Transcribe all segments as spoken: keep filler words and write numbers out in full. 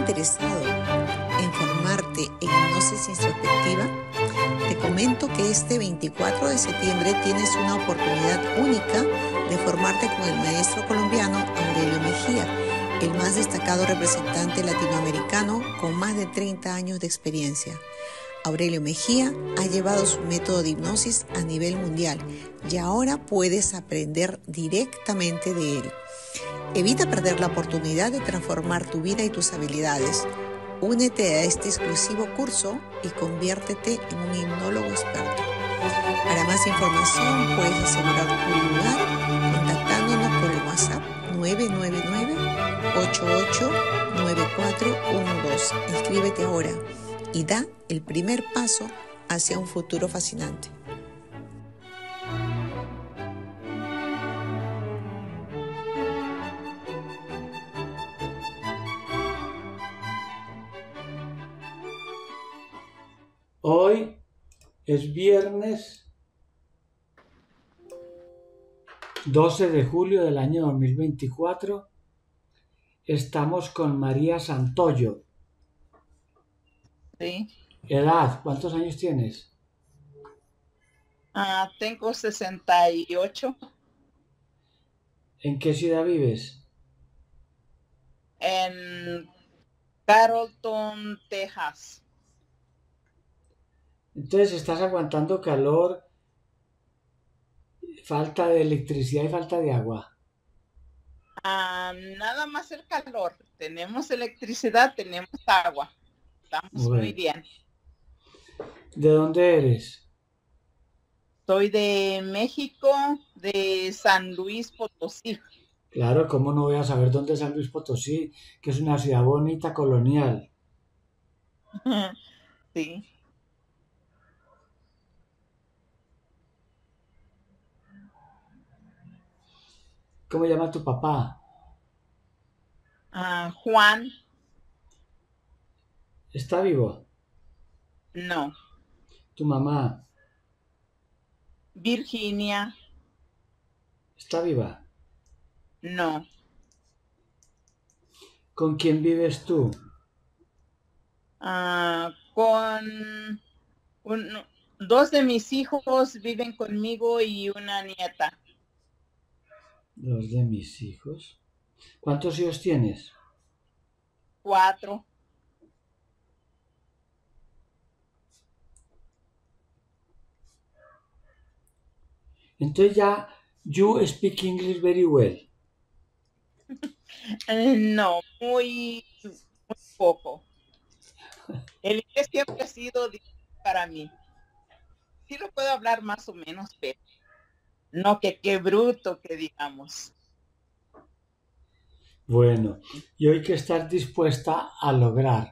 interesado en formarte en hipnosis introspectiva, te comento que este veinticuatro de septiembre tienes una oportunidad única de formarte con el maestro colombiano Aurelio Mejía, el más destacado representante latinoamericano con más de treinta años de experiencia. Aurelio Mejía ha llevado su método de hipnosis a nivel mundial y ahora puedes aprender directamente de él. Evita perder la oportunidad de transformar tu vida y tus habilidades. Únete a este exclusivo curso y conviértete en un hipnólogo experto. Para más información puedes asegurar tu lugar contactándonos por el WhatsApp nueve nueve nueve, ocho ocho nueve cuatro uno dos. Inscríbete ahora y da el primer paso hacia un futuro fascinante. Hoy es viernes doce de julio del año dos mil veinticuatro. Estamos con María Santoyo. Sí. Edad, ¿cuántos años tienes? Ah, tengo sesenta y ocho. ¿En qué ciudad vives? En Carrollton, Texas. Entonces estás aguantando calor, falta de electricidad y falta de agua. Ah, nada más el calor. Tenemos electricidad, tenemos agua. Estamos Bueno. muy bien. ¿De dónde eres? Soy de México, de San Luis Potosí. Claro, ¿cómo no voy a saber dónde es San Luis Potosí? Que es una ciudad bonita, colonial. Sí. ¿Cómo llama tu papá? Ah, Juan, ¿Está vivo? no. ¿Tu mamá Virginia, está viva? no. ¿Con quién vives tú? Ah, con un- dos de mis hijos viven conmigo y una nieta. Dos de mis hijos. ¿Cuántos hijos tienes? Cuatro. Entonces ya, you speak English very well. Eh, no, muy, muy poco. El inglés siempre ha sido difícil para mí. Sí lo puedo hablar más o menos, pero no que qué bruto que digamos. Bueno, y hoy que estás dispuesta a lograr.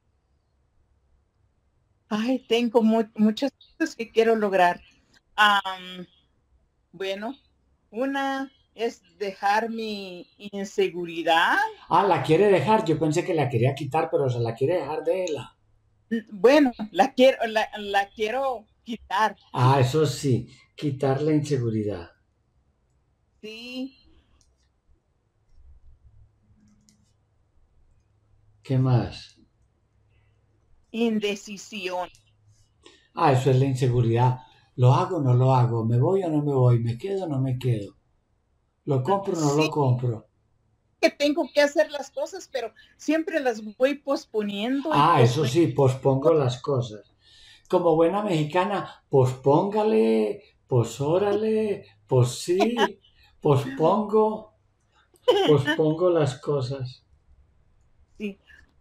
Ay, tengo mu- muchas cosas que quiero lograr. Am, bueno, una es dejar mi inseguridad. Ah, la quiere dejar. Yo pensé que la quería quitar, pero se la quiere dejar de ella. Bueno, la quiero, la, la quiero quitar. Ah, eso sí, quitar la inseguridad. Sí, ¿Qué más? indecisión. Ah, eso es la inseguridad. ¿Lo hago o no lo hago? ¿Me voy o no me voy? ¿Me quedo o no me quedo? ¿Lo compro o no lo Sí, compro? que tengo que hacer las cosas, pero siempre las voy posponiendo y Ah, eso posponiendo. sí, pospongo las cosas. Como buena mexicana, pospóngale, posórale, pues sí, pospongo, pospongo las cosas. Sí,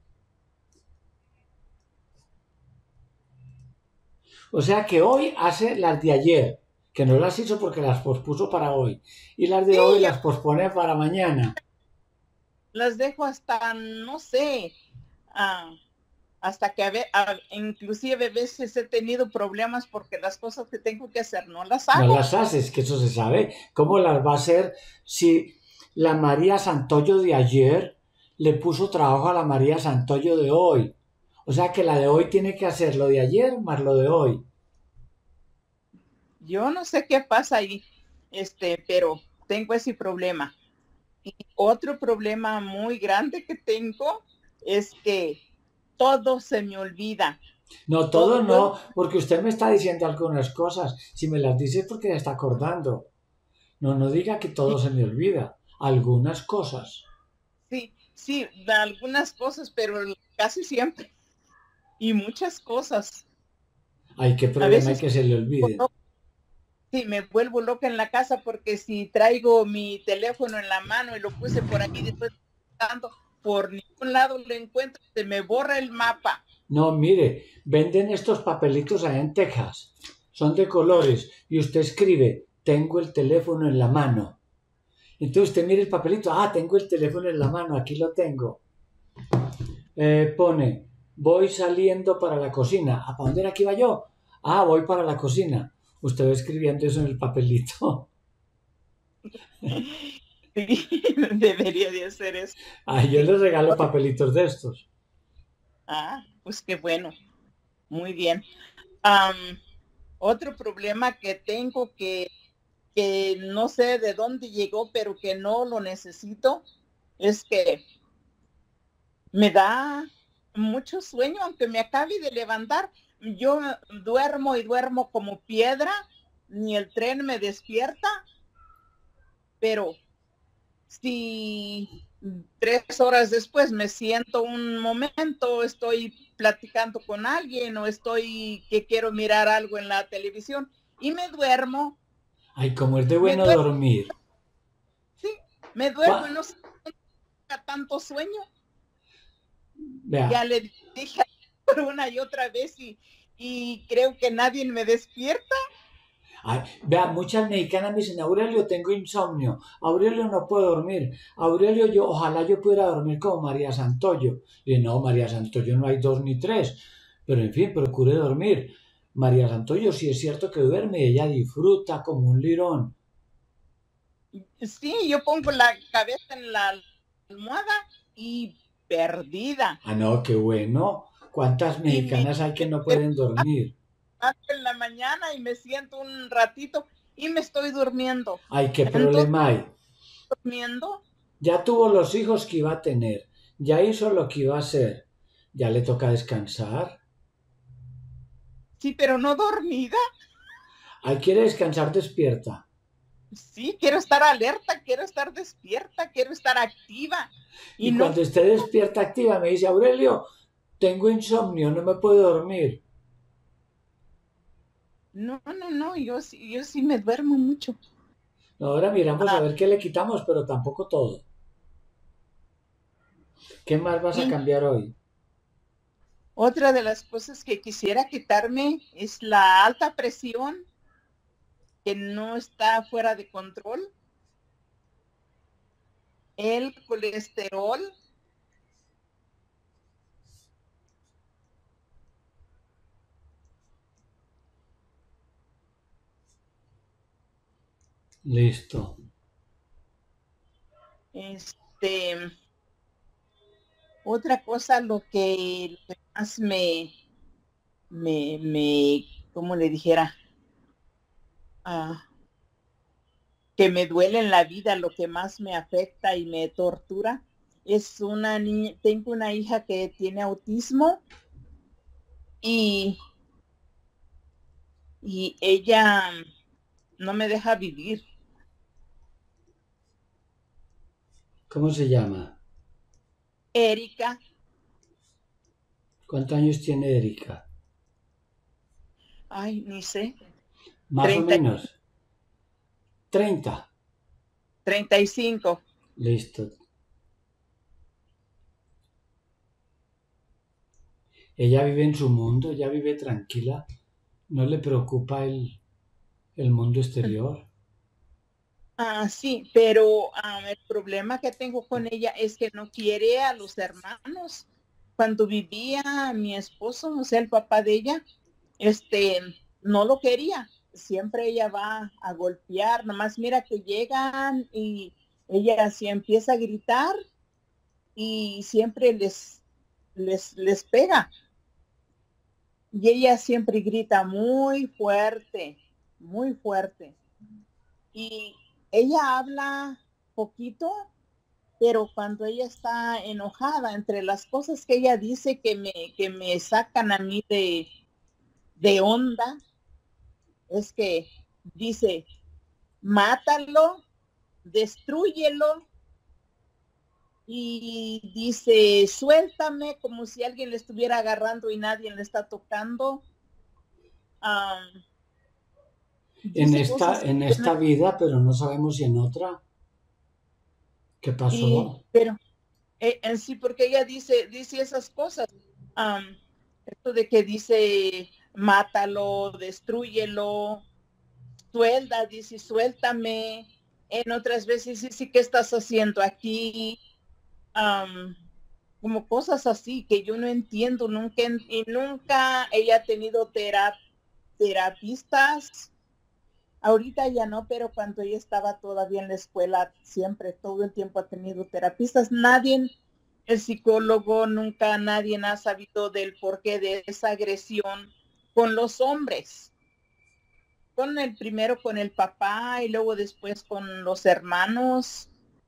O sea que hoy hace las de ayer, que no las hizo porque las pospuso para hoy. Y las de hoy sí, las pospone para mañana. las dejo hasta, no sé, ah, hasta que a ve- a- inclusive a veces he tenido problemas porque las cosas que tengo que hacer no las No hago. las haces, que eso se sabe. ¿Cómo las va a hacer si la María Santoyo de ayer le puso trabajo a la María Santoyo de hoy? O sea que la de hoy tiene que hacer lo de ayer más lo de hoy. Yo no sé qué pasa ahí, este, pero tengo ese problema. Y otro problema muy grande que tengo es que todo se me olvida. No, todo no, porque usted me está diciendo algunas cosas. Si me las dice es porque se está acordando. No, no diga que todo se me olvida. Algunas cosas. Sí, sí, algunas cosas, pero casi siempre. Y muchas cosas. Ay, qué A problema hay veces que se le olviden. sí, me vuelvo loca en la casa porque si traigo mi teléfono en la mano y lo puse por aquí, después por ningún lado lo encuentro, se me borra el mapa. No, mire, venden estos papelitos allá en Texas. Son de colores y usted escribe, tengo el teléfono en la mano. Entonces usted mire el papelito, ah, tengo el teléfono en la mano, aquí lo tengo. Eh, pone, voy saliendo para la cocina. ¿A dónde era que iba yo? Ah, voy para la cocina. Usted va escribiendo eso en el papelito. Sí, debería de hacer eso. Ah, yo les regalo papelitos de estos. Ah, pues qué bueno. Muy bien. Um, otro problema que tengo que, que no sé de dónde llegó, pero que no lo necesito, es que me da mucho sueño, aunque me acabe de levantar. Yo duermo y duermo como piedra, ni el tren me despierta, pero si tres horas después me siento un momento, estoy platicando con alguien o estoy que quiero mirar algo en la televisión y me duermo. Ay, como es de bueno duermo, dormir. Sí, me duermo y no sé tanto sueño. Vea. Ya le dije por una y otra vez y, y creo que nadie me despierta. Ay, vea, muchas mexicanas me dicen, Aurelio, tengo insomnio, Aurelio, no puedo dormir, Aurelio, yo, ojalá yo pudiera dormir como María Santoyo. Y no, María Santoyo no hay dos ni tres, pero en fin, procure dormir. María Santoyo sí es cierto que duerme, ella disfruta como un lirón. Sí, yo pongo la cabeza en la almohada y perdida. Ah, no, qué bueno. ¿Cuántas mexicanas hay que no pueden dormir? En la mañana y me siento un ratito y me estoy durmiendo. Ay, qué Entonces, problema hay. durmiendo. Ya tuvo los hijos que iba a tener, ya hizo lo que iba a hacer, ya le toca descansar. Sí, pero no dormida. Ay, quiere descansar despierta. Sí, quiero estar alerta, quiero estar despierta, quiero estar activa. Y, y no... cuando esté despierta activa me dice, Aurelio, tengo insomnio, no me puedo dormir. No, no, no, yo, yo sí me duermo mucho. Ahora miramos ah. a ver qué le quitamos, pero tampoco todo. ¿Qué más vas a cambiar hoy? Otra de las cosas que quisiera quitarme es la alta presión, que no está fuera de control. El colesterol. Listo. Este, otra cosa, lo que, lo que más me, me, me, ¿cómo le dijera? Ah, que me duele en la vida, lo que más me afecta y me tortura, es una niña, tengo una hija que tiene autismo y, y ella no me deja vivir. ¿Cómo se llama? Erika. ¿Cuántos años tiene Erika? Ay, ni sé. Más treinta. O menos. treinta. treinta y cinco. Listo. Ella vive en su mundo, ella vive tranquila. No le preocupa el, el mundo exterior. Ah, sí, pero um, el problema que tengo con ella es que no quiere a los hermanos. Cuando vivía mi esposo, o sea, el papá de ella, este, no lo quería. Siempre ella va a golpear, nomás mira que llegan y ella así empieza a gritar y siempre les, les, les pega. Y ella siempre grita muy fuerte, muy fuerte. Y ella habla poquito, pero cuando ella está enojada, entre las cosas que ella dice que me, que me sacan a mí de, de onda, es que dice, mátalo, destrúyelo, y dice, suéltame, como si alguien le estuviera agarrando y nadie le está tocando. Um, en esta, en esta vida, pero no sabemos si en otra. ¿Qué pasó? Y, pero eh, en sí, porque ella dice, dice esas cosas. Um, esto de que dice, mátalo, destrúyelo, suelta, dice, suéltame. En otras veces dice, ¿qué estás haciendo aquí? Um, como cosas así que yo no entiendo nunca, y nunca ella ha tenido terap terapistas. Ahorita ya no, pero cuando ella estaba todavía en la escuela, siempre, todo el tiempo ha tenido terapistas. Nadie, el psicólogo, nunca nadie ha sabido del porqué de esa agresión con los hombres. Con el primero con el papá y luego después con los hermanos.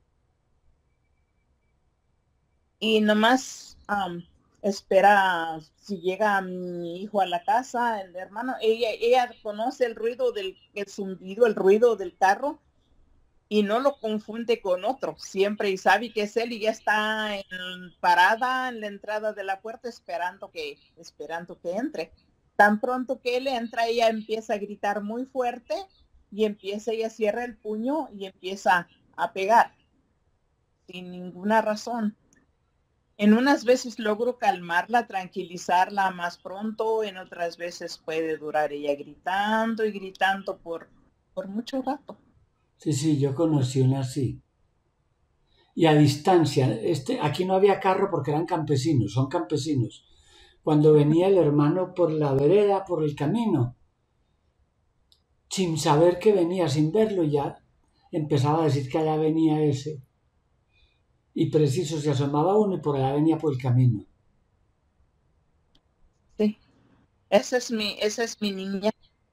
Y nomás um, espera si llega mi hijo a la casa, el hermano, ella, ella conoce el ruido del el zumbido, el ruido del carro y no lo confunde con otro, siempre y sabe que es él y ya está en, parada en la entrada de la puerta esperando que, esperando que entre. Tan pronto que él entra, ella empieza a gritar muy fuerte y empieza, ella cierra el puño y empieza a pegar sin ninguna razón. En unas veces logro calmarla, tranquilizarla más pronto, en otras veces puede durar ella gritando y gritando por, por mucho rato. Sí, sí, yo conocí una así. Y a distancia, este, aquí no había carro porque eran campesinos, son campesinos. Cuando venía el hermano por la vereda, por el camino, sin saber que venía, sin verlo, ya empezaba a decir que allá venía ese. Y preciso, se asomaba uno y por allá venía por el camino. Sí, esa es mi, esa es mi niña.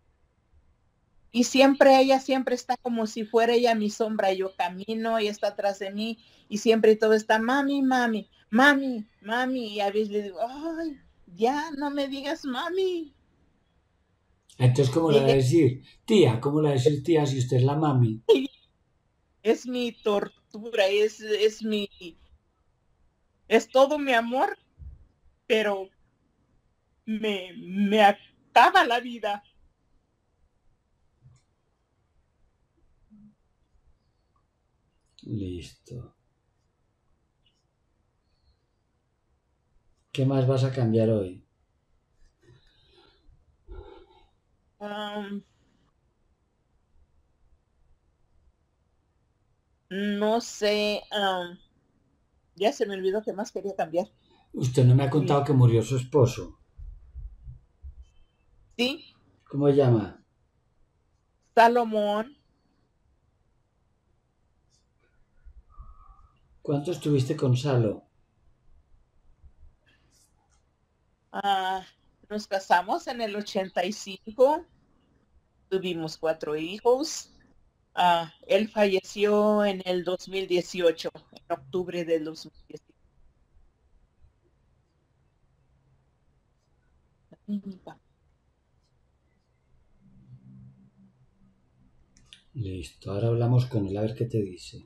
Y siempre ella siempre está como si fuera ella mi sombra. Yo camino, ella está atrás de mí y siempre todo está, mami, mami, mami, mami. Y a veces le digo, ay, ya no me digas mami. Entonces, ¿cómo le va a decir? Tía, ¿cómo le va a decir tía si usted es la mami? Es mi tortura, es, es mi, es todo mi amor, pero me, me acaba la vida. Listo. ¿Qué más vas a cambiar hoy? Um, no sé, um, ya se me olvidó qué más quería cambiar. Usted no me ha contado sí. que murió su esposo. Sí. ¿Cómo se llama? Salomón. ¿Cuánto estuviste con Salo? Uh, nos casamos en el ochenta y cinco. Tuvimos cuatro hijos. Uh, él falleció en el dos mil dieciocho, en octubre del dos mil dieciocho. Listo, ahora hablamos con él a ver qué te dice.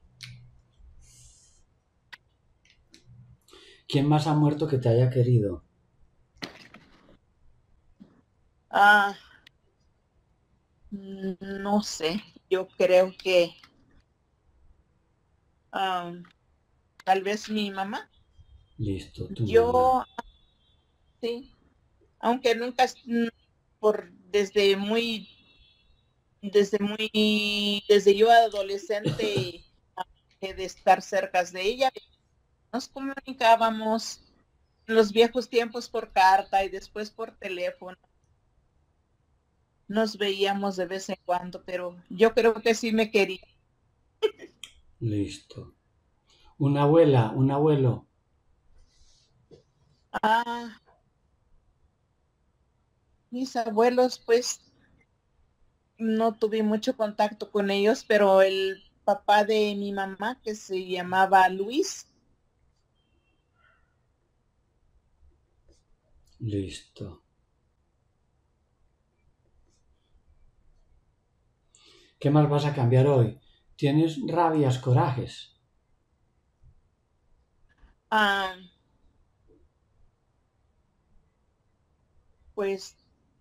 ¿Quién más ha muerto que te haya querido? Ah, no sé, yo creo que um, tal vez mi mamá. Listo, tu yo, mamá. Sí, aunque nunca, por desde muy, desde muy, desde yo adolescente, de estar cerca de ella, nos comunicábamos en los viejos tiempos por carta y después por teléfono. Nos veíamos de vez en cuando, pero yo creo que sí me quería. Listo. ¿Una abuela, un abuelo? Ah, mis abuelos, pues, no tuve mucho contacto con ellos, pero el papá de mi mamá, que se llamaba Luis. Listo. ¿Qué más vas a cambiar hoy? ¿Tienes rabias, corajes? Ah, pues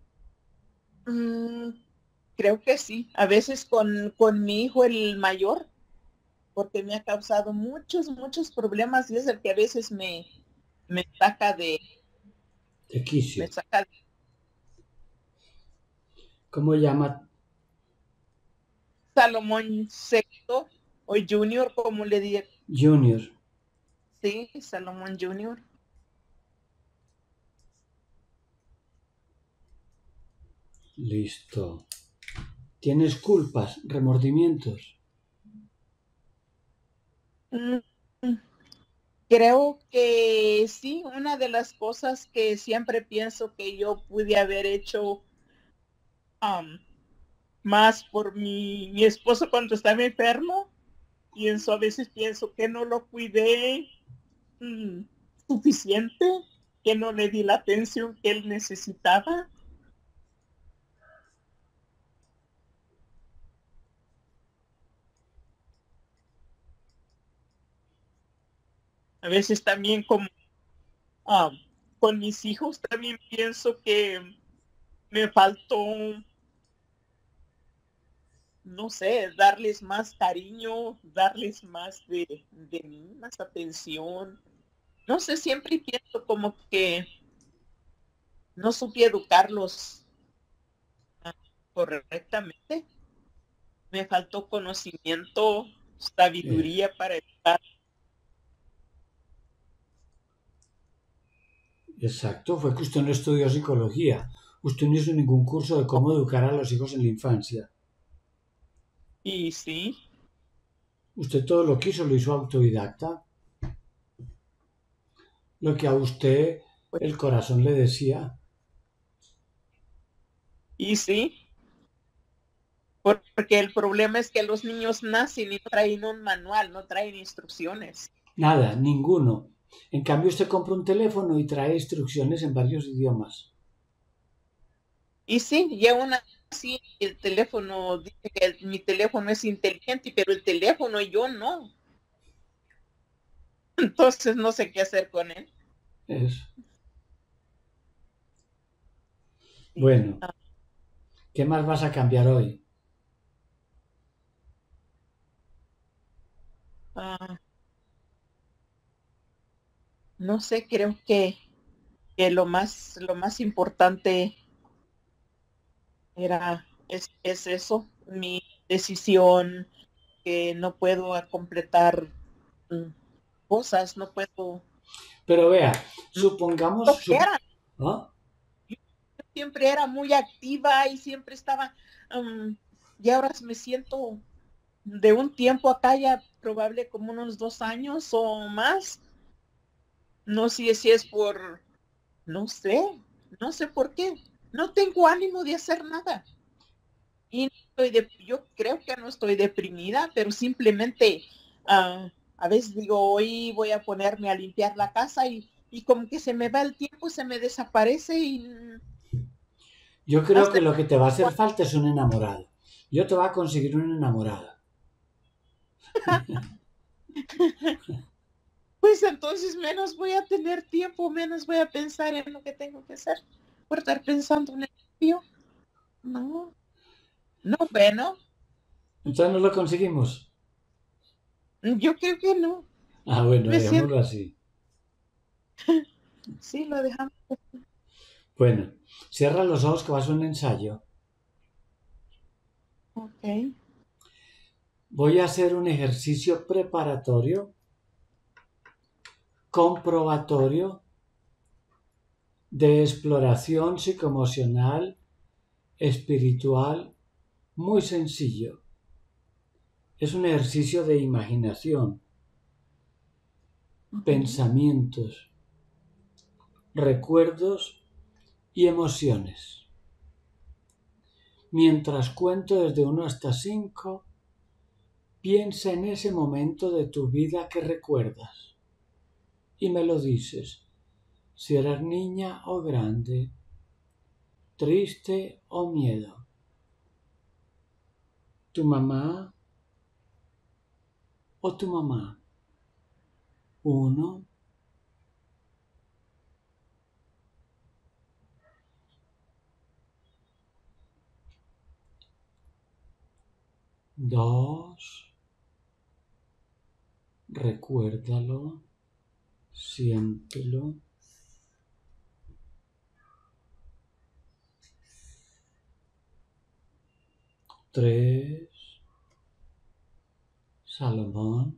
mm, creo que sí. A veces con, con mi hijo el mayor, porque me ha causado muchos, muchos problemas y es el que a veces me, me saca de, De quicio. me saca de ¿Cómo llama? Salomón sexto o Junior, como le dije. Junior. Sí, Salomón Junior. Listo. ¿Tienes culpas, remordimientos? Mm, Creo que sí, una de las cosas que siempre pienso que yo pude haber hecho um, más por mi, mi esposo cuando estaba enfermo, pienso, a veces pienso que no lo cuidé mm, suficiente, que no le di la atención que él necesitaba. A veces también como um, con mis hijos también pienso que me faltó, no sé, darles más cariño, darles más de, de mí, más atención. No sé, siempre pienso como que no supe educarlos ah, correctamente. Me faltó conocimiento, Eh, sabiduría para educar. exacto, fue que usted no estudió psicología. Usted no hizo ningún curso de cómo educar a los hijos en la infancia. Y sí, Usted todo lo quiso, lo hizo autodidacta. Lo que a usted pues, el corazón le decía. y sí, porque el problema es que los niños nacen y no traen un manual, no traen instrucciones. Nada, ninguno. En cambio, usted compra un teléfono y trae instrucciones en varios idiomas. Y sí, y aún así el teléfono dice que el- mi teléfono es inteligente, pero el teléfono yo no. Entonces no sé qué hacer con él. Eso. Sí. Bueno, ¿qué más vas a cambiar hoy? Ah, no sé, creo que, que lo más, lo más importante era, es, es eso, mi decisión, que no puedo completar mm, cosas, no puedo, Pero vea, no supongamos... lo que sup- era. ¿Ah? Yo siempre era muy activa y siempre estaba, um, y ahora me siento de un tiempo acá ya probable como unos dos años o más. No sé si es por, no sé, no sé por qué. No tengo ánimo de hacer nada. Y no estoy de, yo creo que no estoy deprimida, pero simplemente uh, a veces digo, hoy voy a ponerme a limpiar la casa y, y como que se me va el tiempo, se me desaparece y Yo creo hasta que lo que te va a hacer falta es un enamorado. Yo te voy a conseguir una enamorada. pues entonces menos voy a tener tiempo, menos voy a pensar en lo que tengo que hacer por estar pensando en el mío. No, no, bueno, Entonces no lo conseguimos. yo creo que no. Ah, bueno, Me siento, dejémoslo así. sí, lo dejamos. Bueno, cierra los ojos que va a ser un ensayo. Ok. Voy a hacer un ejercicio preparatorio, comprobatorio, de exploración psicoemocional, espiritual, muy sencillo. Es un ejercicio de imaginación, Uh-huh. pensamientos, recuerdos y emociones. Mientras cuento desde uno hasta cinco, Piensa en ese momento de tu vida que recuerdas y me lo dices, si eras niña o grande, triste o miedo. ¿Tu mamá o tu mamá? Uno, dos, recuérdalo, siéntelo. Tres, Salomón.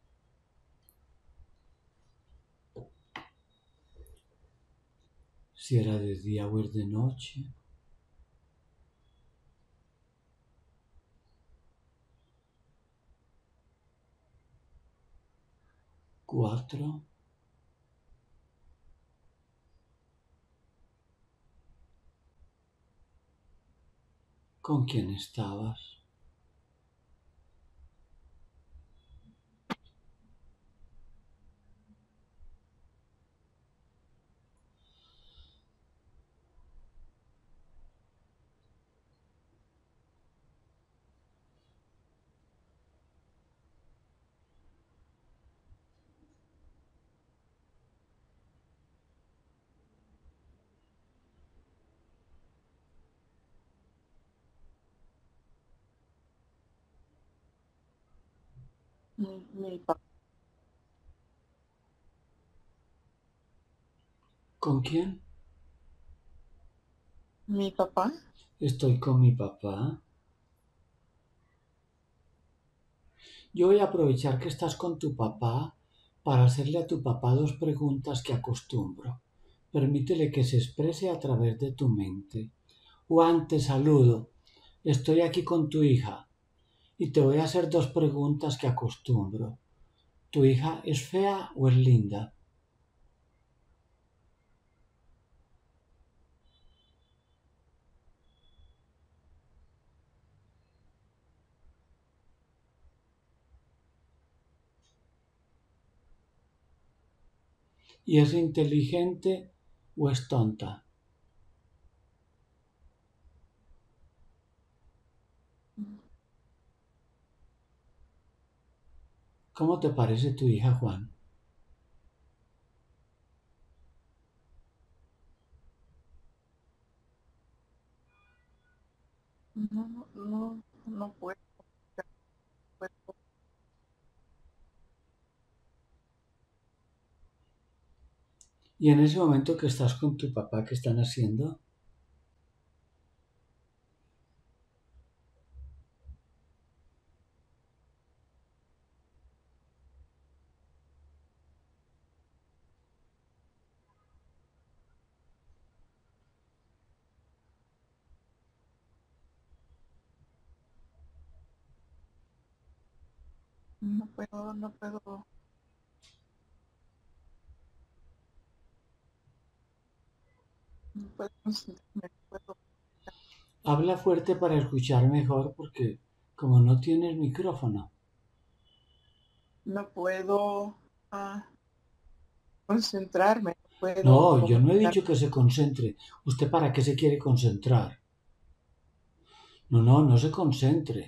Si era de día o es de noche. Cuatro. ¿Con quién estabas? Mi, mi, pa- ¿Con quién? mi papá. Estoy con mi papá. Yo voy a aprovechar que estás con tu papá para hacerle a tu papá dos preguntas que acostumbro. Permítele que se exprese a través de tu mente. Juan, te saludo. Estoy aquí con tu hija y te voy a hacer dos preguntas que acostumbro. ¿Tu hija es fea o es linda? ¿Y es inteligente o es tonta? ¿Cómo te parece tu hija, Juan? No, no, no puedo, puedo. ¿Y en ese momento que estás con tu papá, qué están haciendo? No puedo, no puedo, no puedo concentrarme, no puedo, Habla fuerte para escuchar mejor porque como no tienes micrófono. no puedo ah, concentrarme, no puedo No, yo no he comunicar. dicho que se concentre. ¿Usted para qué se quiere concentrar? No, no, no se concentre.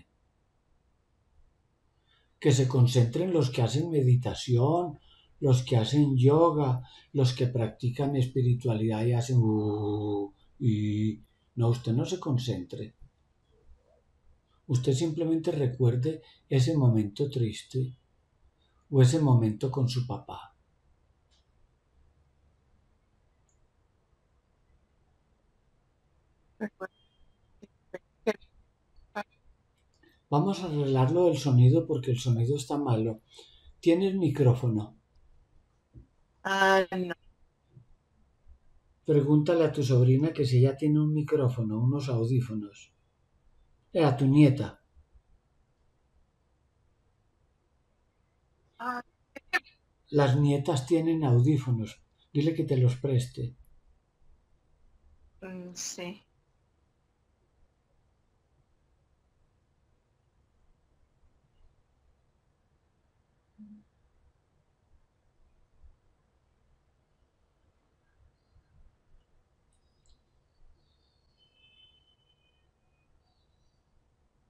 Que se concentren los que hacen meditación, los que hacen yoga, los que practican espiritualidad y hacen... Uh, y no, usted no se concentre. Usted simplemente recuerde ese momento triste o ese momento con su papá. Recuerdo que- Vamos a arreglarlo del sonido porque el sonido está malo. ¿Tienes micrófono? Ah, no, Pregúntale a tu sobrina que si ella tiene un micrófono, unos audífonos. Eh, a tu nieta. ah, Las nietas tienen audífonos. Dile que te los preste. mm, sí,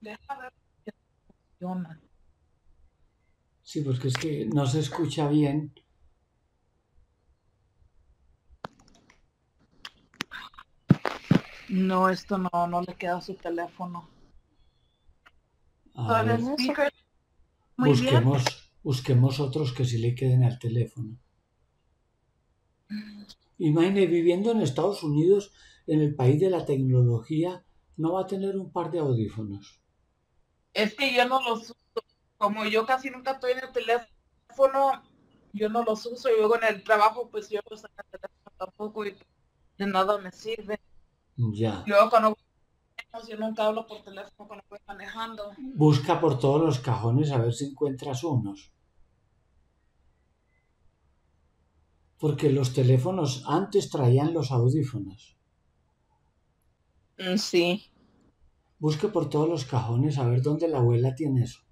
Deja ver si funciona. Sí, porque es que no se escucha bien. No, esto no, no le queda a su teléfono. A So, el ver, speaker, muy bien. busquemos, busquemos otros que sí le queden al teléfono. Imagine, viviendo en Estados Unidos, en el país de la tecnología, no va a tener un par de audífonos. Es que yo no los uso. Como yo casi nunca estoy en el teléfono, yo no los uso. Y luego en el trabajo, pues yo no uso el teléfono tampoco y de nada me sirve. Ya. Y luego cuando yo nunca hablo por teléfono cuando voy manejando. Busca por todos los cajones a ver si encuentras unos. Porque los teléfonos antes traían los audífonos. Mm, sí. Busque por todos los cajones a ver dónde la abuela tiene eso.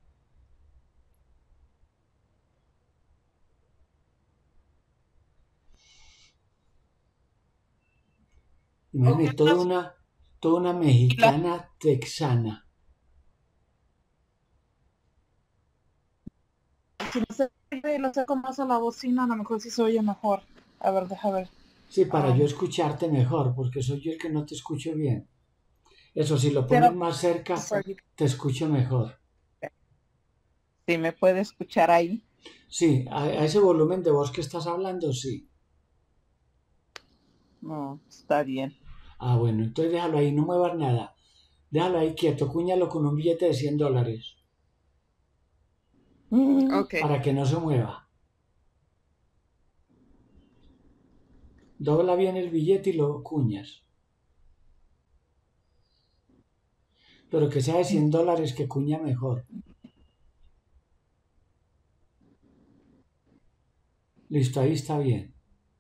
Imagínate, Okay. toda una, toda una mexicana texana. Si no se oye, no sé cómo hace la bocina, a lo mejor sí se oye mejor. A ver, deja ver. Sí, para Um, yo escucharte mejor, porque soy yo el que no te escucho bien. Eso, si lo pero pones más cerca, te escucho mejor. si me puede escuchar ahí. Sí, a, a ese volumen de voz que estás hablando, sí. No, está bien. Ah, bueno, entonces déjalo ahí, no muevas nada. Déjalo ahí quieto, cúñalo con un billete de cien dólares. Mm, ok. Para que no se mueva. Dobla bien el billete y lo cuñas. Pero que sea de cien dólares, que cuña mejor. Listo, ahí está bien.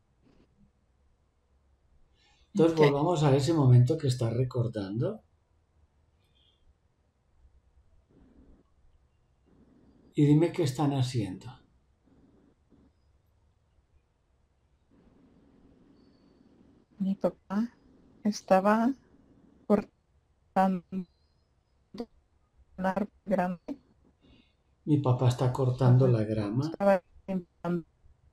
Entonces Okay. volvamos a ese momento que estás recordando. Y dime qué están haciendo. Mi papá estaba cortando un árbol grande. Mi papá está cortando la grama. Estaba limpiando.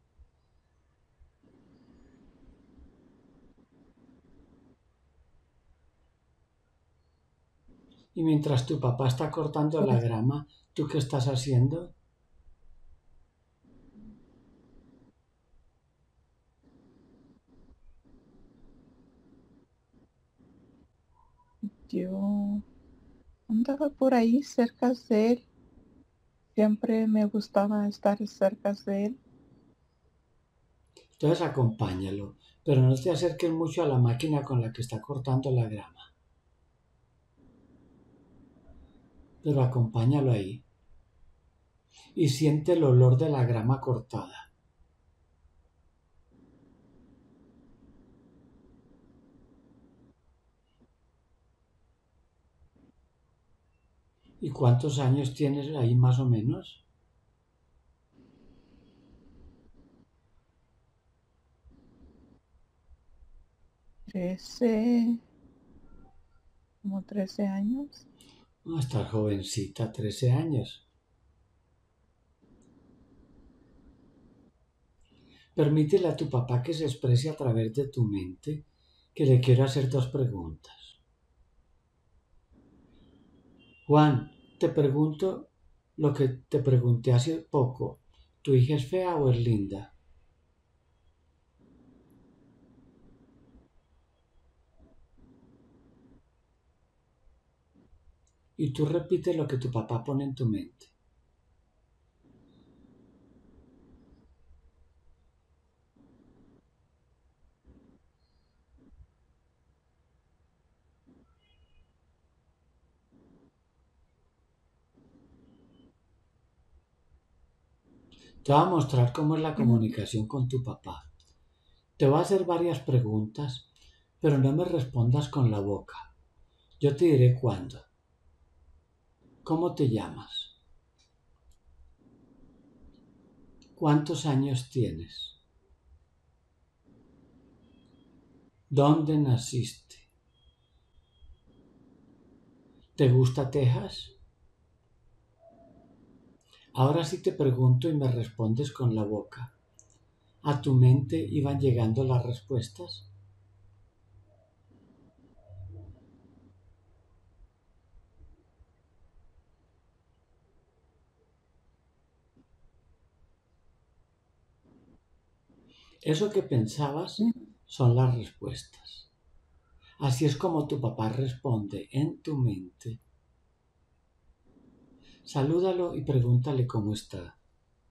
Y mientras tu papá está cortando la grama, ¿tú qué estás haciendo? Yo andaba por ahí cerca de él. Siempre me gustaba estar cerca de él. Entonces acompáñalo, pero no te acerques mucho a la máquina con la que está cortando la grama. Pero acompáñalo ahí. Y siente el olor de la grama cortada. ¿Y cuántos años tienes ahí más o menos? Trece, como trece años. No, estás jovencita, trece años. Permítele a tu papá que se exprese a través de tu mente, que le quiero hacer dos preguntas. Juan, te pregunto lo que te pregunté hace poco. ¿Tu hija es fea o es linda? Y tú repites lo que tu papá pone en tu mente. Te voy a mostrar cómo es la comunicación con tu papá. Te voy a hacer varias preguntas, pero no me respondas con la boca. Yo te diré cuándo. ¿Cómo te llamas? ¿Cuántos años tienes? ¿Dónde naciste? ¿Te gusta Texas? Ahora sí te pregunto y me respondes con la boca. ¿A tu mente iban llegando las respuestas? Eso que pensabas son las respuestas. Así es como tu papá responde en tu mente. Salúdalo y pregúntale cómo está.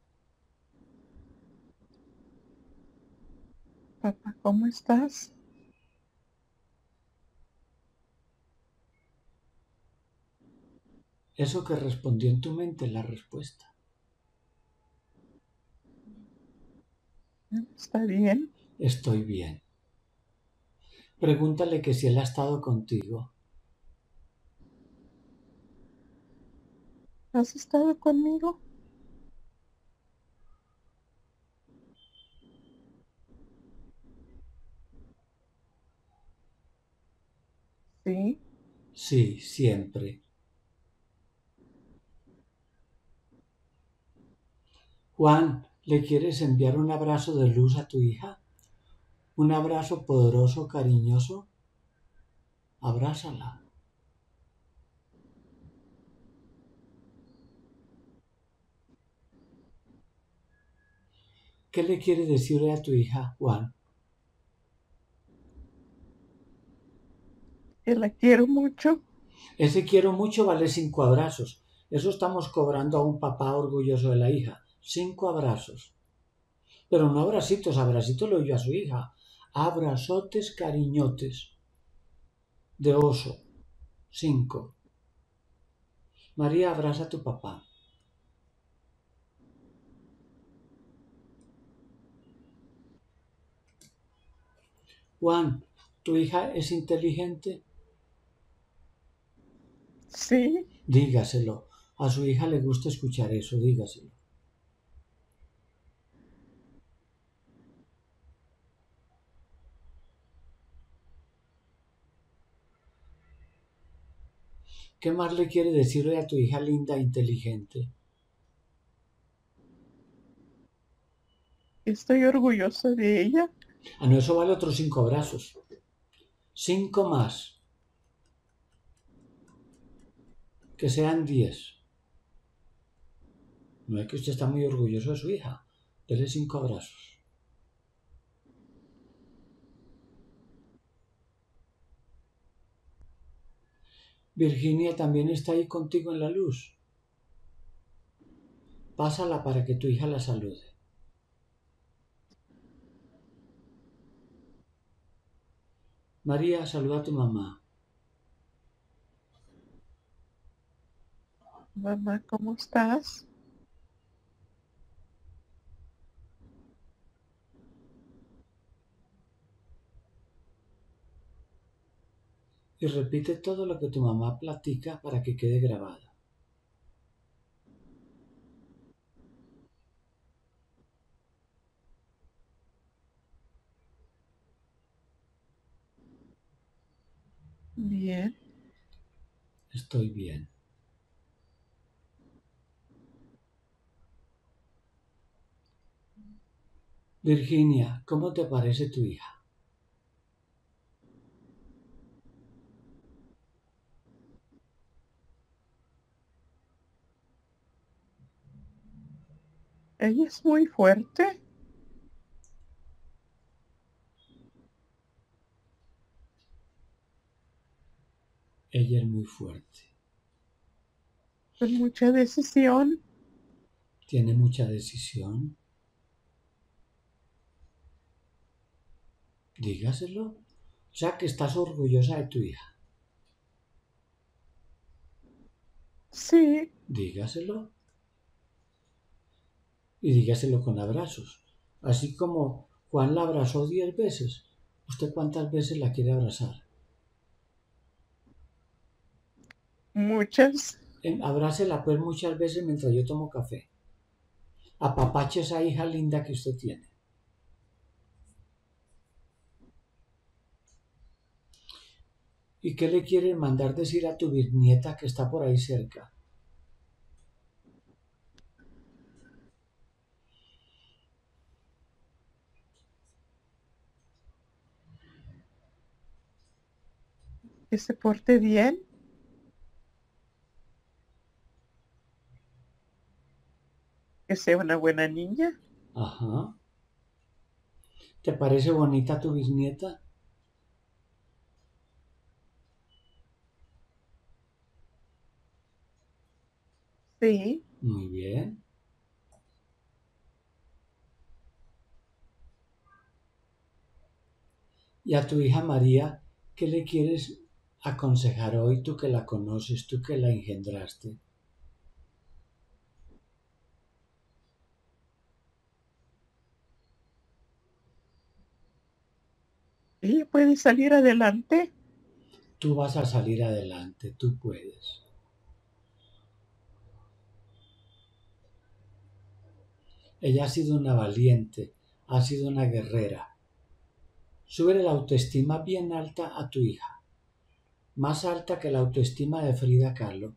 Papá, ¿cómo estás? Eso que respondió en tu mente es la respuesta. ¿Está bien? Estoy bien. Pregúntale que si él ha estado contigo. ¿Has estado conmigo? Sí. Sí, siempre. Juan, ¿le quieres enviar un abrazo de luz a tu hija? ¿Un abrazo poderoso, cariñoso? Abrázala. ¿Qué le quiere decirle a tu hija, Juan? Que la quiero mucho. Ese quiero mucho vale cinco abrazos. Eso estamos cobrando a un papá orgulloso de la hija. Cinco abrazos. Pero no abracitos, abracitos lo oyó a su hija. Abrazotes cariñotes. De oso. Cinco. María, abraza a tu papá. Juan, ¿tu hija es inteligente? Sí. Dígaselo. A su hija le gusta escuchar eso, dígaselo. ¿Qué más le quiere decirle a tu hija linda e inteligente? Estoy orgullosa de ella. Ah, no, eso vale otros cinco abrazos. Cinco más. Que sean diez. No es que usted está muy orgulloso de su hija. Dele cinco abrazos. Virginia también está ahí contigo en la luz. Pásala para que tu hija la salude. María, saluda a tu mamá. Mamá, ¿cómo estás? Y repite todo lo que tu mamá platica para que quede grabado. Bien. Estoy bien. Virginia, ¿cómo te parece tu hija? Ella es muy fuerte. Ella es muy fuerte. Con mucha decisión. Tiene mucha decisión. Dígaselo. O sea que estás orgullosa de tu hija. Sí. Dígaselo. Y dígaselo con abrazos. Así como Juan la abrazó diez veces. ¿Usted cuántas veces la quiere abrazar? Muchas. Abrácela pues muchas veces mientras yo tomo café. Apapache esa hija linda que usted tiene. ¿Y qué le quieres mandar decir a tu bisnieta que está por ahí cerca? Que se porte bien. Que sea una buena niña. Ajá. ¿Te parece bonita tu bisnieta? Sí. Muy bien. ¿Y a tu hija María, qué le quieres aconsejar hoy, tú que la conoces, tú que la engendraste? Ella puede salir adelante. Tú vas a salir adelante, tú puedes. Ella ha sido una valiente, ha sido una guerrera. Sube la autoestima bien alta a tu hija, más alta que la autoestima de Frida Kahlo.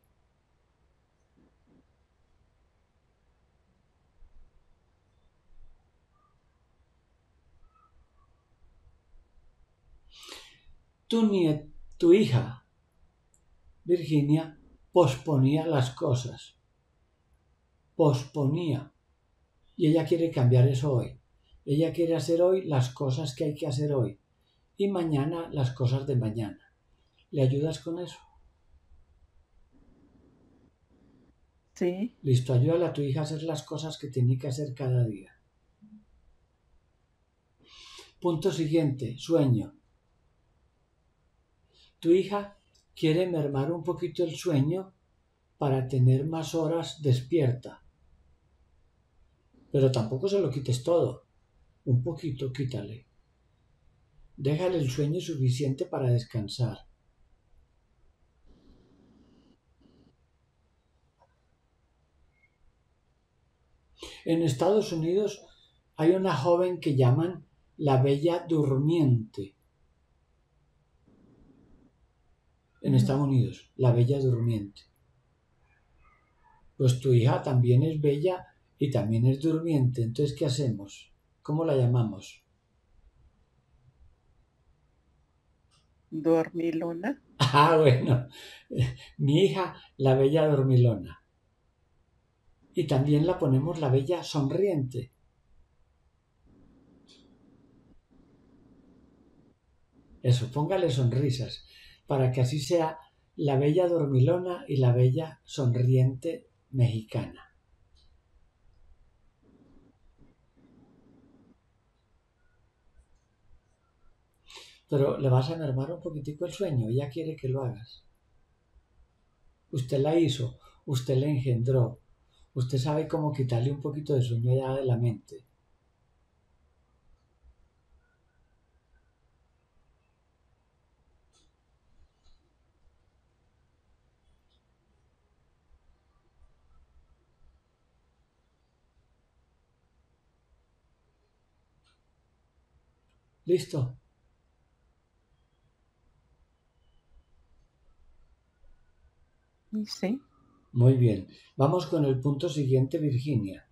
Tu, niet, tu hija, Virginia, posponía las cosas. Posponía. Y ella quiere cambiar eso hoy. Ella quiere hacer hoy las cosas que hay que hacer hoy. Y mañana las cosas de mañana. ¿Le ayudas con eso? Sí. Listo, ayúdale a tu hija a hacer las cosas que tiene que hacer cada día. Punto siguiente, sueño. Tu hija quiere mermar un poquito el sueño para tener más horas despierta. Pero tampoco se lo quites todo. Un poquito quítale. Déjale el sueño suficiente para descansar. En Estados Unidos hay una joven que llaman la Bella Durmiente. En Estados Unidos, la Bella Durmiente. Pues tu hija también es bella y también es durmiente. Entonces, ¿qué hacemos? ¿Cómo la llamamos? Dormilona. Ah, bueno. Mi hija, la Bella Dormilona. Y también la ponemos la Bella Sonriente. Eso, póngale sonrisas, para que así sea la Bella Dormilona y la Bella Sonriente mexicana. Pero le vas a mermar un poquitico el sueño, ella quiere que lo hagas. Usted la hizo, usted la engendró, usted sabe cómo quitarle un poquito de sueño ya de la mente. ¿Listo? Sí. Muy bien. Vamos con el punto siguiente, Virginia.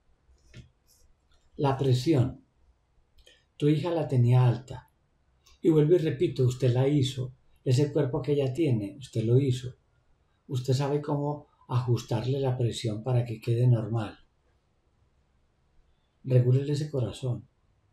La presión. Tu hija la tenía alta. Y vuelvo y repito, usted la hizo. Ese cuerpo que ella tiene, usted lo hizo. Usted sabe cómo ajustarle la presión para que quede normal. Regúlele ese corazón.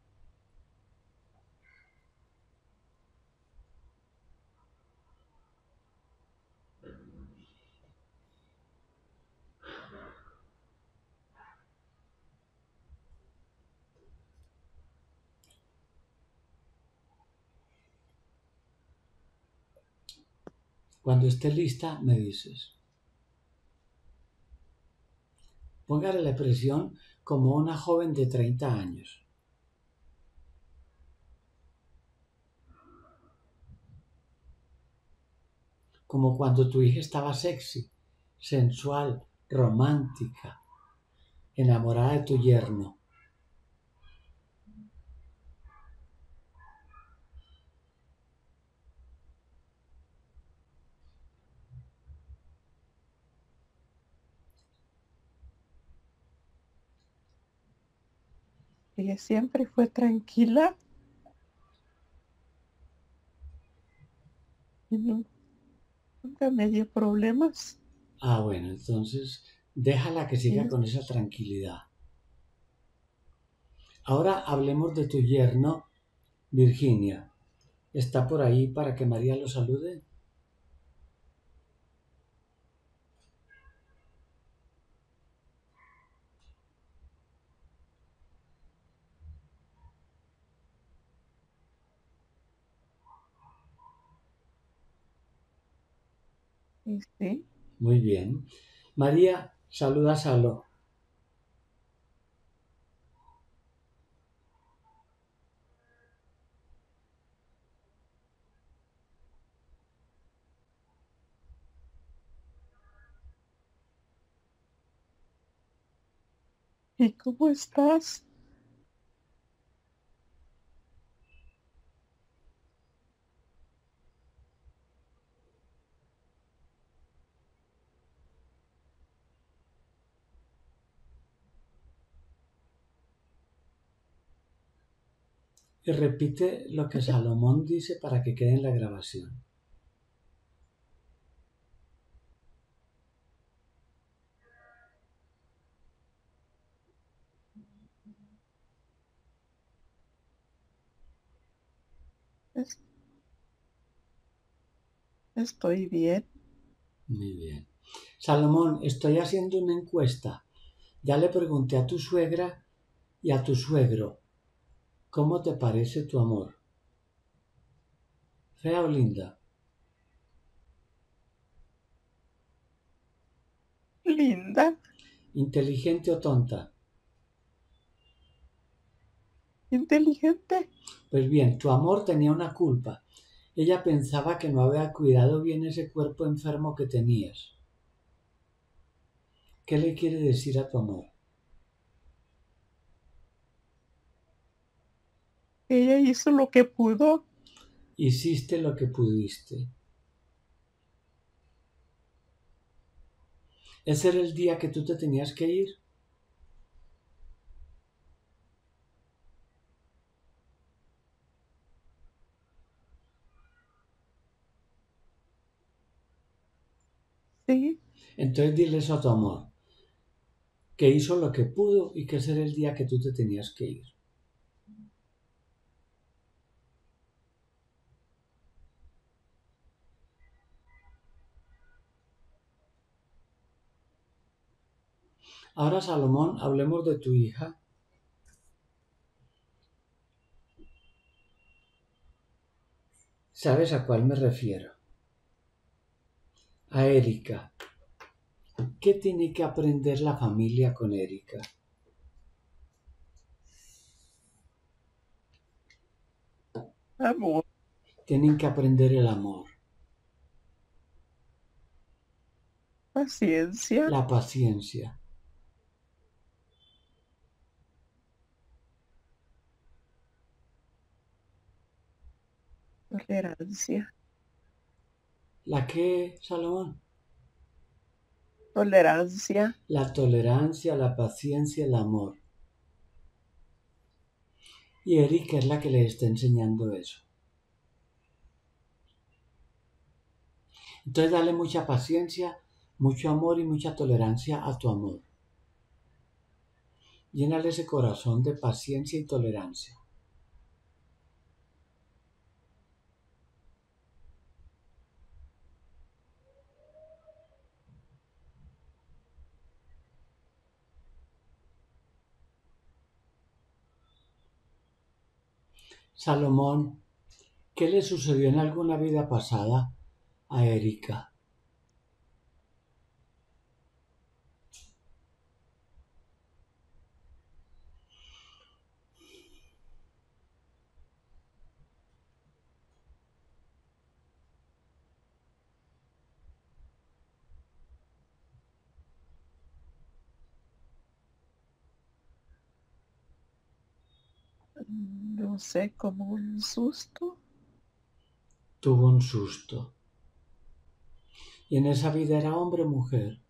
Cuando esté lista, me dices. Póngale la presión como una joven de treinta años. Como cuando tu hija estaba sexy, sensual, romántica, enamorada de tu yerno. Ella siempre fue tranquila y nu- nunca me dio problemas. Ah, bueno, entonces déjala que siga Sí, con esa tranquilidad. Ahora hablemos de tu yerno, Virginia. ¿Está por ahí para que María lo salude? sí, sí. Muy bien. María, saluda a Salo. ¿Y cómo estás? Y repite lo que Salomón dice para que quede en la grabación. Es- Estoy bien. Muy bien. Salomón, estoy haciendo una encuesta. Ya le pregunté a tu suegra y a tu suegro, ¿cómo te parece tu amor? ¿Fea o linda? Linda, ¿Inteligente o tonta? inteligente. Pues bien, tu amor tenía una culpa. Ella pensaba que no había cuidado bien ese cuerpo enfermo que tenías. ¿Qué le quiere decir a tu amor? Ella hizo lo que pudo. Hiciste lo que pudiste. Ese era el día que tú te tenías que ir. Sí, Entonces dile eso a tu amor, que hizo lo que pudo y que ese era el día que tú te tenías que ir. Ahora, Salomón, hablemos de tu hija. ¿Sabes a cuál me refiero? A Erika. ¿Qué tiene que aprender la familia con Erika? amor, Tienen que aprender el amor, paciencia, la paciencia, tolerancia, ¿la qué, Salomón? tolerancia. La tolerancia, la paciencia, el amor. Y Erika es la que le está enseñando eso. Entonces dale mucha paciencia, mucho amor y mucha tolerancia a tu amor. Llénale ese corazón de paciencia y tolerancia. Salomón, ¿qué le sucedió en alguna vida pasada a Erika? No sé, como un susto. Tuvo un susto. ¿Y en esa vida era hombre o mujer?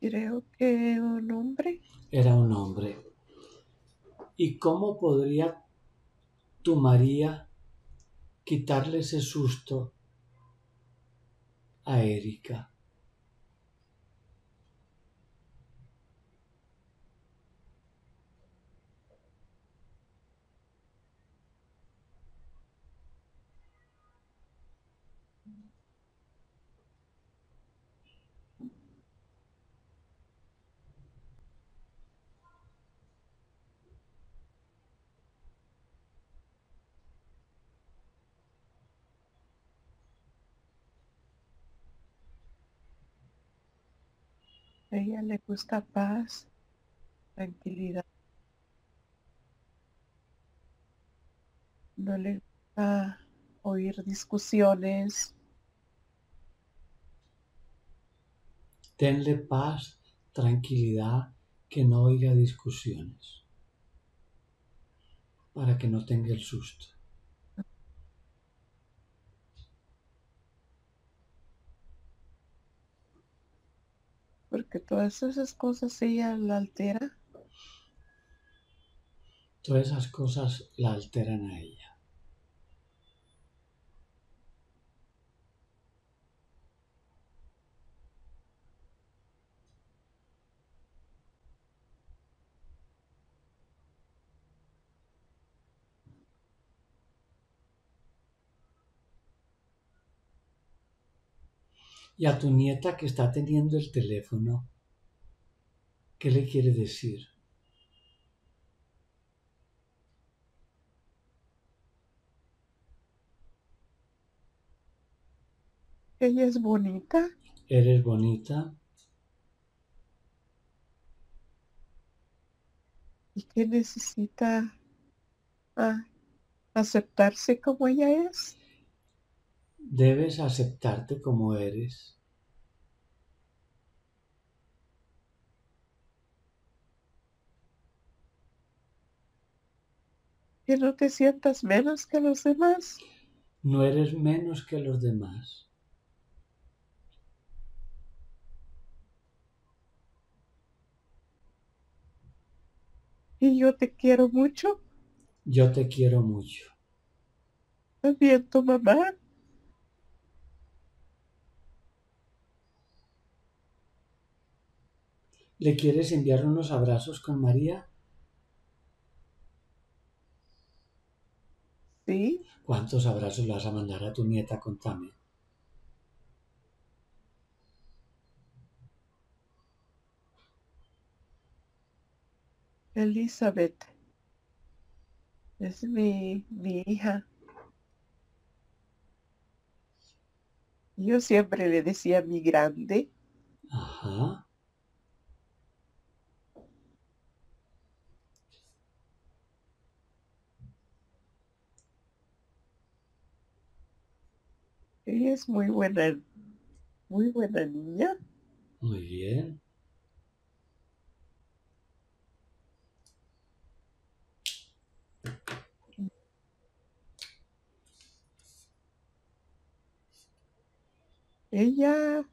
Creo que un hombre. Era un hombre. ¿Y cómo podría tu María quitarle ese susto a Erika? A ella le gusta paz, tranquilidad. No le gusta oír discusiones. Tenle paz, tranquilidad, que no oiga discusiones, para que no tenga el susto. Porque todas esas cosas ella la altera. Todas esas cosas la alteran a ella. Y a tu nieta que está teniendo el teléfono, ¿qué le quiere decir? Ella es bonita. ¿Eres bonita? Y que necesita ah, aceptarse como ella es. Debes aceptarte como eres. Que no te sientas menos que los demás. No eres menos que los demás. Y yo te quiero mucho. Yo te quiero mucho. También tu mamá. ¿Le quieres enviar unos abrazos con María? Sí. ¿Cuántos abrazos le vas a mandar a tu nieta? Contame. Elizabeth. Es mi, mi hija. Yo siempre le decía mi grande. Ajá. Ella es muy buena, muy buena niña. Muy bien. Ella,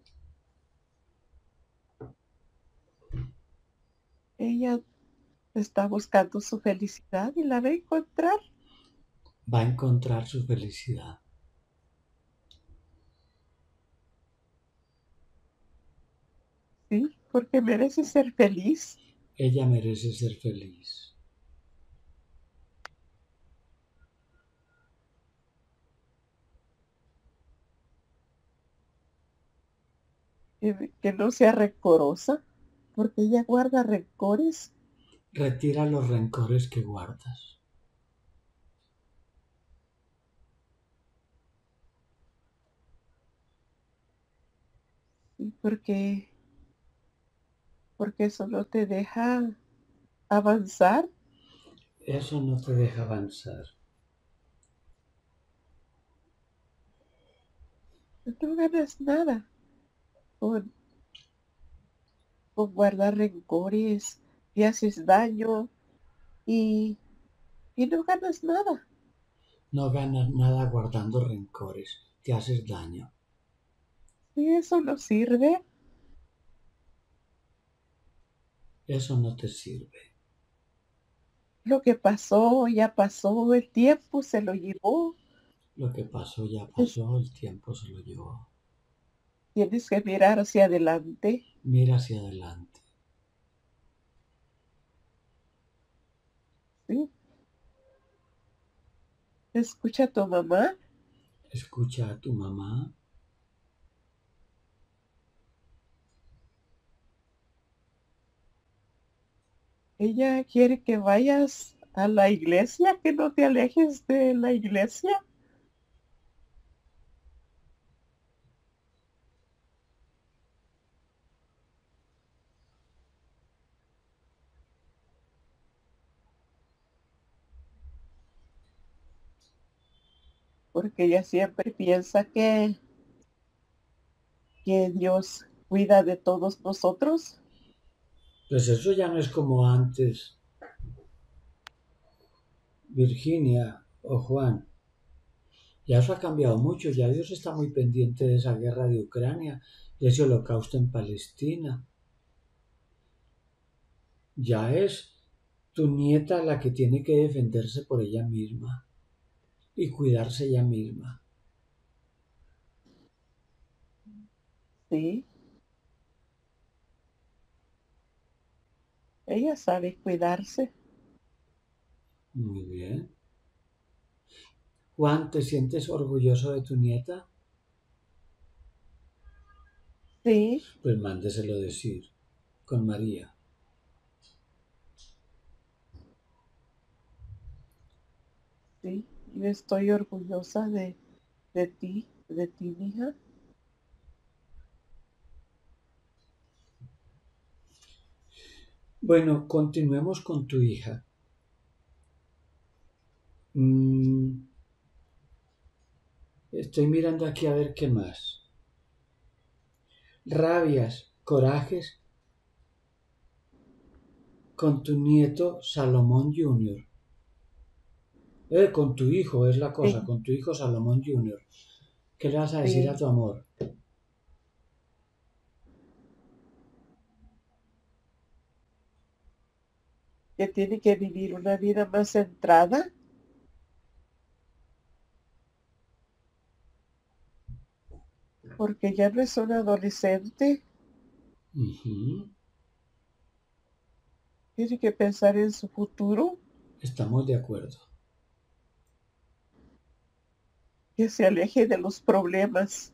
ella está buscando su felicidad y la va a encontrar. Va a encontrar su felicidad. Sí, porque merece ser feliz. Ella merece ser feliz. Que, que no sea rencorosa, porque ella guarda rencores. Retira los rencores que guardas. Sí, porque, porque eso no te deja avanzar. Eso no te deja avanzar. No ganas nada con, con guardar rencores, te haces daño y, y no ganas nada. No ganas nada guardando rencores. Te haces daño. Y eso no sirve. Eso no te sirve. Lo que pasó, ya pasó, el tiempo se lo llevó. Lo que pasó ya Es- pasó, el tiempo se lo llevó. Tienes que mirar hacia adelante. Mira hacia adelante. ¿Sí? Escucha a tu mamá. Escucha a tu mamá. Ella quiere que vayas a la iglesia, que no te alejes de la iglesia. Porque ella siempre piensa que, que Dios cuida de todos nosotros. Pues eso ya no es como antes, Virginia o Juan. Ya eso ha cambiado mucho, ya Dios está muy pendiente de esa guerra de Ucrania, de ese holocausto en Palestina. Ya es tu nieta la que tiene que defenderse por ella misma y cuidarse ella misma. Sí, ella sabe cuidarse. Muy bien. Juan, ¿te sientes orgulloso de tu nieta? Sí, Pues mándeselo decir con María. sí, yo estoy orgullosa de, de ti, de ti, mija. Bueno, continuemos con tu hija. Mm, estoy mirando aquí a ver qué más. Rabias, corajes con tu nieto Salomón junior Eh, con tu hijo es la cosa, Sí, con tu hijo Salomón junior ¿Qué le vas a decir a sí, tu amor? que tiene que vivir una vida más centrada, porque ya no es un adolescente. Ujú. Tiene que pensar en su futuro, Estamos de acuerdo. que se aleje de los problemas,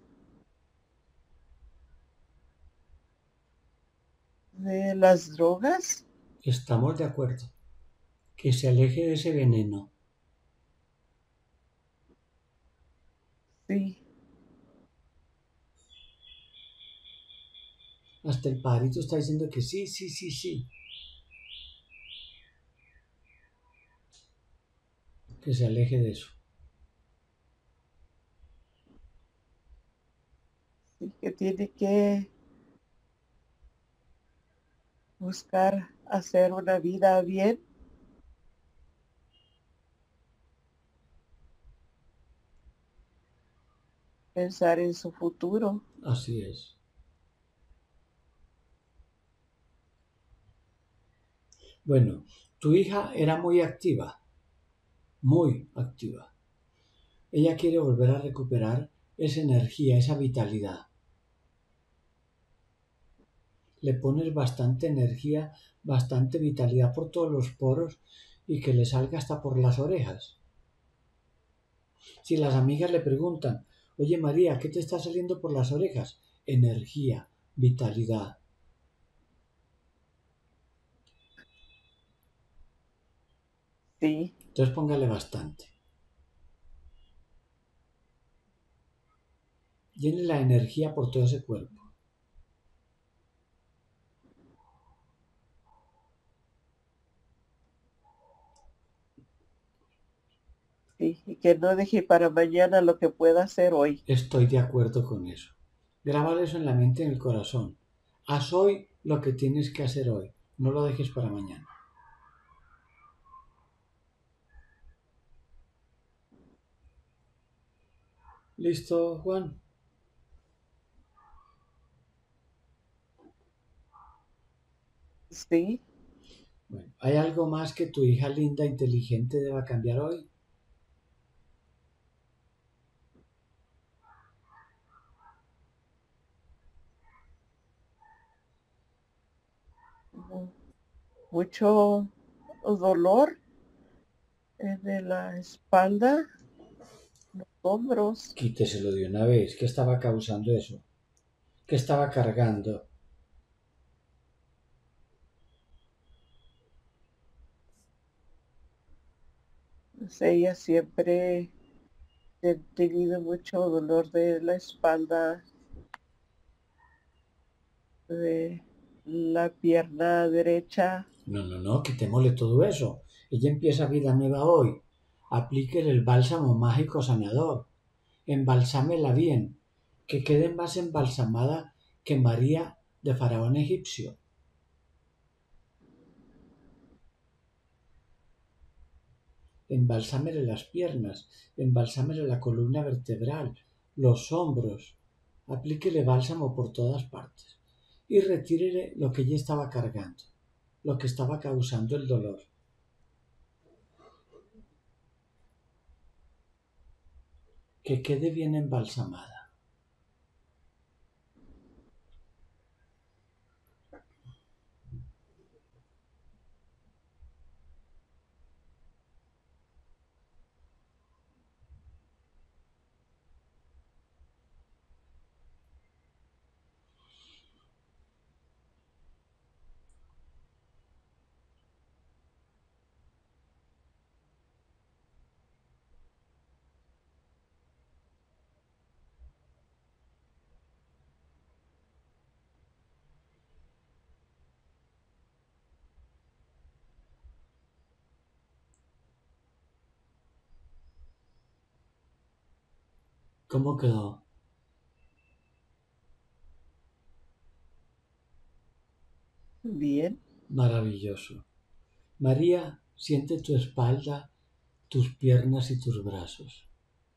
de las drogas. Estamos de acuerdo. Que se aleje de ese veneno. Sí, Hasta el pajarito está diciendo que sí, sí, sí, sí. Que se aleje de eso. sí, que tiene que buscar hacer una vida bien, pensar en su futuro. Así es. Bueno, tu hija era muy activa, muy activa. Ella quiere volver a recuperar esa energía, esa vitalidad. Le pones bastante energía, bastante vitalidad por todos los poros y que le salga hasta por las orejas. Si las amigas le preguntan, oye María, ¿qué te está saliendo por las orejas? Energía, vitalidad. Sí, Entonces póngale bastante. Llene la energía por todo ese cuerpo. sí, y que no deje para mañana lo que pueda hacer hoy. Estoy de acuerdo con eso. Grábalo eso en la mente y en el corazón. Haz hoy lo que tienes que hacer hoy. No lo dejes para mañana. ¿Listo, Juan? Sí, Bueno, ¿hay algo más que tu hija linda, inteligente deba cambiar hoy? mu- mucho dolor eh, de la espalda, los hombros. Quíteselo de una vez. ¿Qué estaba causando eso? ¿Qué estaba cargando? Pues ella siempre ha tenido mucho dolor de la espalda, de la pierna derecha. No, no, no, quitémosle todo eso. Ella empieza vida nueva hoy. Aplíquele el bálsamo mágico sanador. Embalsámela bien, que quede más embalsamada que María de Faraón egipcio. Embalsámele las piernas, embalsámele la columna vertebral, los hombros. Aplíquele bálsamo por todas partes. Y retírele lo que ella estaba cargando, lo que estaba causando el dolor. Que quede bien embalsamada. ¿Cómo quedó? Bien, Maravilloso. María, siente tu espalda, tus piernas y tus brazos.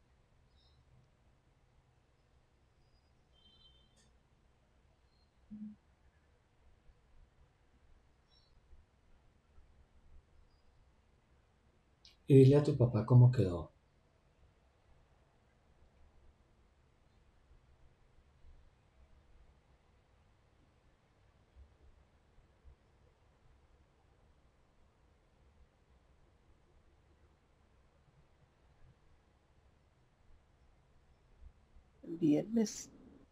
Y dile a tu papá cómo quedó. bien, es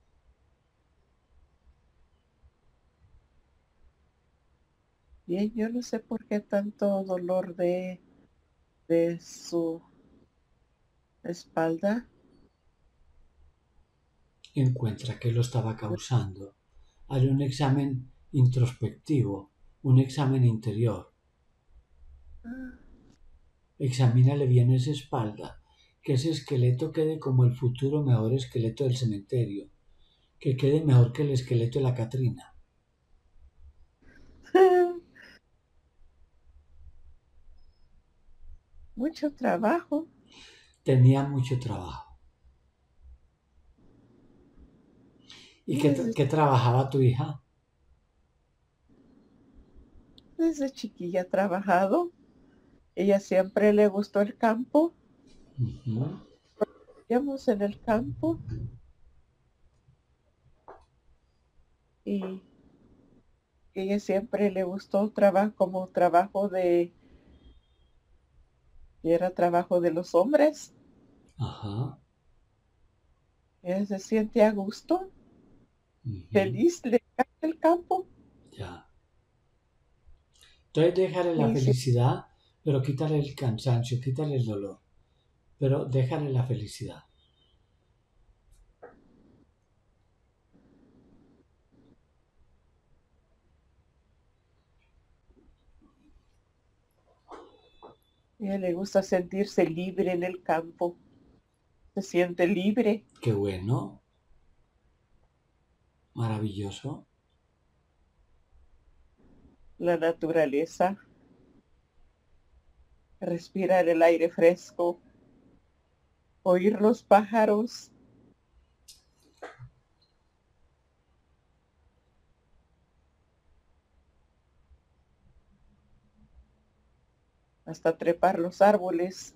bien. Yo no sé por qué tanto dolor de, de su espalda. Encuentra qué lo estaba causando. Haré un examen introspectivo, un examen interior. Ah, Examínale bien esa espalda, que ese esqueleto quede como el futuro mejor esqueleto del cementerio, que quede mejor que el esqueleto de la Catrina. mucho trabajo. Tenía mucho trabajo. ¿Y Y qué, desde, qué trabajaba tu hija? desde chiquilla ha trabajado. Ella siempre le gustó el campo. Ujú. Íbamos en el campo y ella siempre le gustó trabajo como trabajo de, era trabajo de los hombres. Ajá. Ella se siente a gusto, Ujú. feliz, le encanta el campo. Ya. Entonces déjale la Y sí, felicidad, pero quítale el cansancio, quítale el dolor, pero déjale la felicidad. a ella le gusta sentirse libre en el campo. Se siente libre, Qué bueno, maravilloso. la naturaleza, respirar el aire fresco, oír los pájaros. hasta trepar los árboles.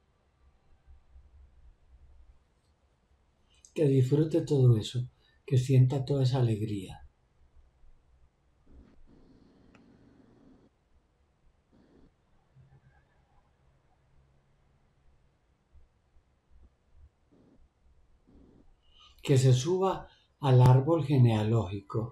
Que disfrute todo eso, que sienta toda esa alegría. Que se suba al árbol genealógico.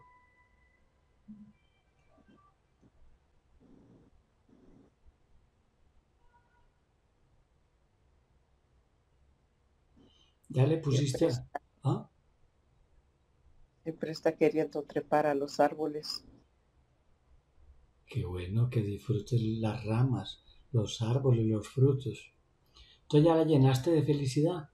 Ya le pusiste... Siempre, ¿Ah? siempre está queriendo trepar a los árboles. Qué bueno que disfrutes las ramas, los árboles, los frutos. ¿Tú ya la llenaste de felicidad?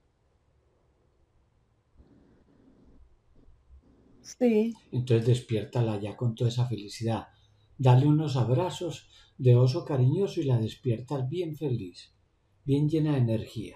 Sí, Entonces despiértala ya con toda esa felicidad. Dale unos abrazos de oso cariñoso y la despiertas bien feliz, bien llena de energía.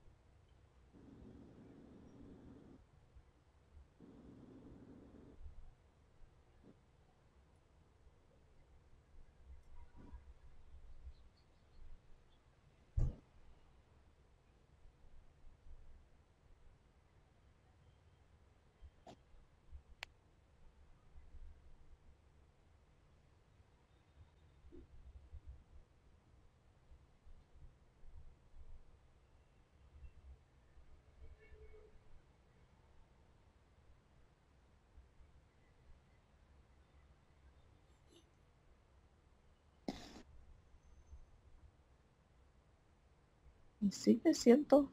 y sí me siento,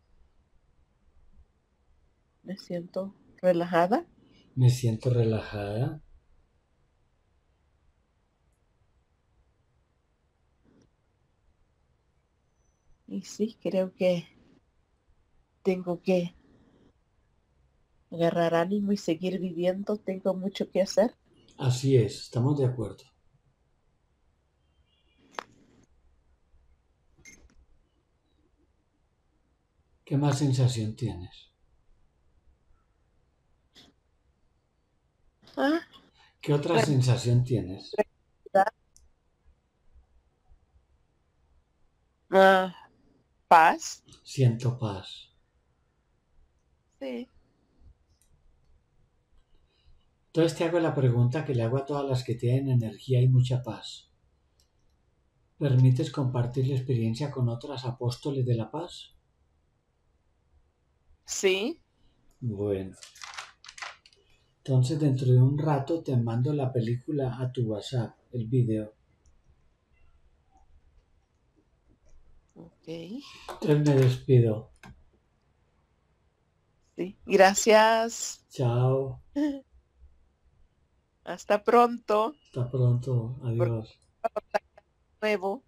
me siento relajada. Me siento relajada. Y sí, creo que tengo que agarrar ánimo y seguir viviendo. Tengo mucho que hacer. Así es, estamos de acuerdo. ¿Qué más sensación tienes? Ah, ¿Qué otra sensación tienes? tranquilidad, ah, paz. Siento paz. Sí. Entonces te hago la pregunta que le hago a todas las que tienen energía y mucha paz. ¿Permites compartir la experiencia con otras apóstoles de la paz? Sí. Bueno, entonces dentro de un rato te mando la película a tu WhatsApp, el video. Ok. Entonces me despido. Sí. Gracias. Chao. Hasta pronto. Hasta pronto. Por Adiós. nuevo.